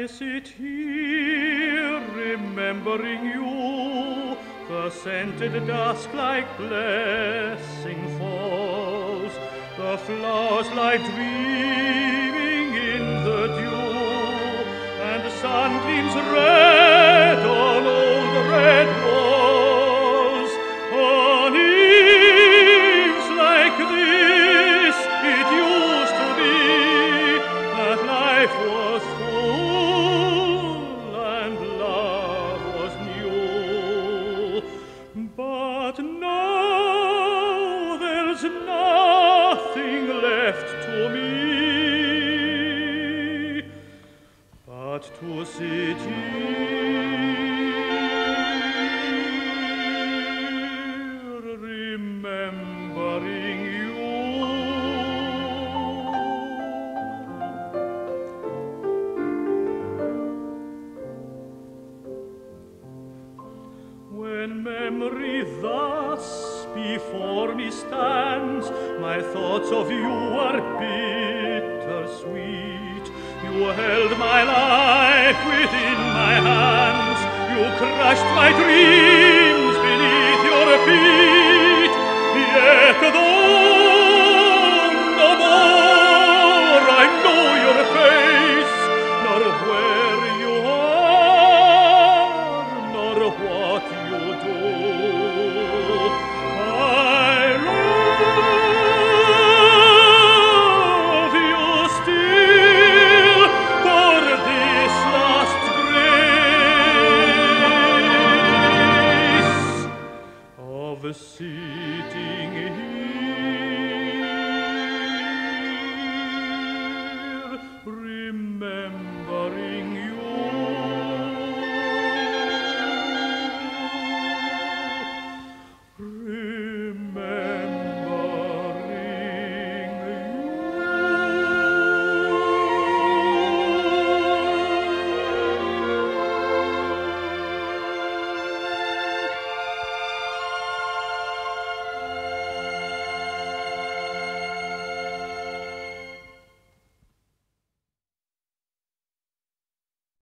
sit here remembering you, the scented dusk like blessing falls, the flowers lie dreaming in the dew, and the sun gleams red on old red walls. On eves like this it used to be that life was full and love was new. But now there's nothing left to me but to sit here remembering you. When memory thus before me stands, my thoughts of you are bittersweet. You held my life within my hands, you crushed my dreams.